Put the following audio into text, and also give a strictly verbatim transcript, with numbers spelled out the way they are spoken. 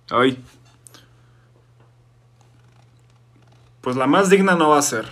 Ay, pues la más digna no va a ser.